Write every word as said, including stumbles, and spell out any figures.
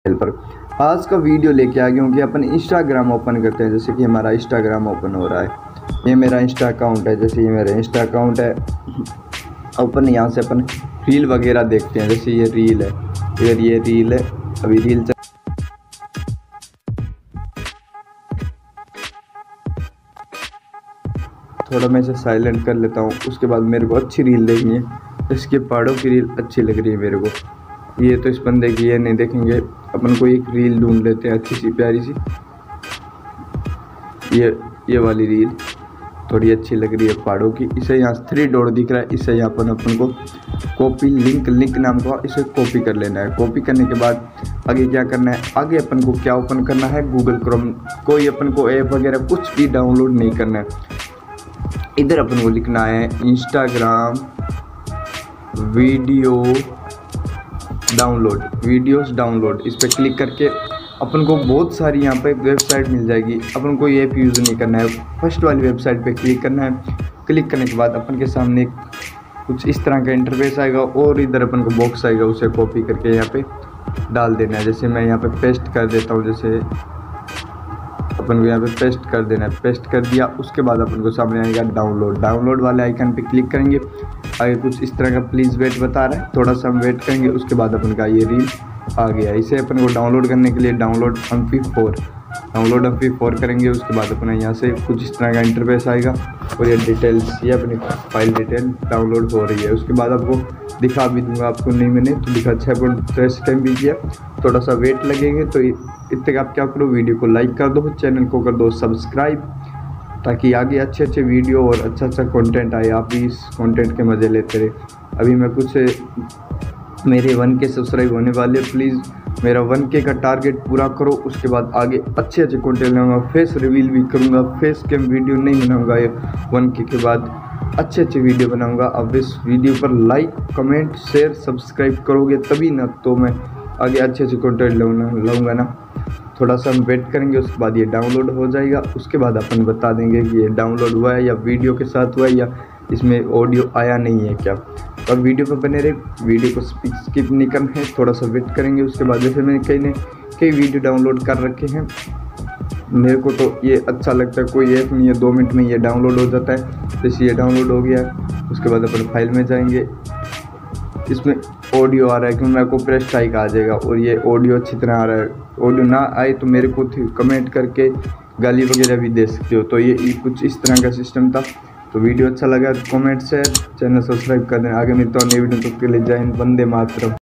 पर आज का वीडियो लेके आ गया हूँ कि अपन इंस्टाग्राम ओपन करते हैं। जैसे कि हमारा इंस्टाग्राम ओपन हो रहा है, ये मेरा इंस्टा अकाउंट है। जैसे ये मेरा इंस्टा अकाउंट है, अपन यहाँ से अपन रील वगैरह देखते हैं। जैसे ये रील है, इधर ये रील है, अभी रील चल... थोड़ा मैं इसे साइलेंट कर लेता हूँ। उसके बाद मेरे को अच्छी रील देखनी है, इसके पहाड़ों की रील अच्छी लग रही है मेरे को। ये तो इस बंदे की ये नहीं देखेंगे, अपन को एक रील ढूंढ लेते हैं अच्छी सी प्यारी सी। ये ये वाली रील थोड़ी अच्छी लग रही है पहाड़ों की। इसे यहाँ थ्री डॉट दिख रहा है, इसे यहाँ पर अपन को कॉपी लिंक लिंक नाम का इसे कॉपी कर लेना है। कॉपी करने के बाद आगे क्या करना है, आगे अपन को क्या ओपन करना है, गूगल क्रोम। कोई अपन को ऐप वगैरह कुछ भी डाउनलोड नहीं करना है। इधर अपन को लिखना है Instagram video download, videos download. इस पर क्लिक करके अपन को बहुत सारी यहाँ पे वेबसाइट मिल जाएगी। अपन को ये ऐप यूज़ नहीं करना है, फर्स्ट वाली वेबसाइट पे क्लिक करना है। क्लिक करने के बाद अपन के सामने कुछ इस तरह का इंटरफेस आएगा और इधर अपन को बॉक्स आएगा, उसे कॉपी करके यहाँ पे डाल देना है। जैसे मैं यहाँ पे पेस्ट कर देता हूँ, जैसे अपन को यहाँ पे पेस्ट कर देना है। पेस्ट कर दिया, उसके बाद अपन को सामने आएगा डाउनलोड। डाउनलोड वाले आइकन पे क्लिक करेंगे, आगे कुछ इस तरह का प्लीज़ वेट बता रहा है, थोड़ा सा हम वेट करेंगे। उसके बाद अपन का ये रील आ गया। इसे अपन को डाउनलोड करने के लिए download M P four download M P four करेंगे। उसके बाद अपना यहाँ से कुछ इस तरह का इंटरफेस आएगा और ये डिटेल्स, ये अपनी फाइल डिटेल डाउनलोड हो रही है। उसके बाद आपको दिखा भी दूंगा, आपको नहीं मैंने तो दिखा छः पॉइंट तेईस टाइम भी किया, थोड़ा सा वेट लगेंगे। तो इतने आप क्या करो, वीडियो को लाइक कर दो, चैनल को कर दो सब्सक्राइब, ताकि आगे अच्छे अच्छे वीडियो और अच्छा अच्छा कंटेंट आए, आप भी इस कंटेंट के मज़े लेते रहे। अभी मैं कुछ मेरे वन के सब्सक्राइब होने वाले, प्लीज़ मेरा वन के का टारगेट पूरा करो। उसके बाद आगे अच्छे अच्छे कंटेंट लाऊंगा, फेस रिवील भी करूंगा, फेस कैम वीडियो नहीं बनाऊंगा। ये वन के के बाद अच्छे अच्छे वीडियो बनाऊंगा। अब इस वीडियो पर लाइक कमेंट शेयर सब्सक्राइब करोगे तभी ना, तो मैं आगे अच्छे अच्छे कंटेंट लाऊंगा ना। थोड़ा सा हम वेट करेंगे, उसके बाद ये डाउनलोड हो जाएगा। उसके बाद अपन बता देंगे कि ये डाउनलोड हुआ है या वीडियो के साथ हुआ है या इसमें ऑडियो आया नहीं है क्या। तो अब वीडियो पर बने रहे, वीडियो को स्किप नहीं करना है, थोड़ा सा वेट करेंगे। उसके बाद जैसे मैंने कई ने कई वीडियो डाउनलोड कर रखे हैं, मेरे को तो ये अच्छा लगता है। कोई ऐप नहीं है, दो मिनट में ये डाउनलोड हो जाता है। जैसे ये डाउनलोड हो गया है, उसके बाद अपन फाइल में जाएंगे। इसमें ऑडियो आ रहा है क्योंकि मेरे को प्रेस स्ट्राइक आ जाएगा और ये ऑडियो अच्छी तरह आ रहा है। ऑडियो ना आए तो मेरे को कमेंट करके गाली वगैरह भी दे सकते हो। तो ये कुछ इस तरह का सिस्टम था। तो वीडियो अच्छा लगा तो कमेंट शेयर, चैनल सब्सक्राइब कर देना। आगे मिलता हूँ नई वीडियो, तो के लिए जय हिंद, वंदे मातरम।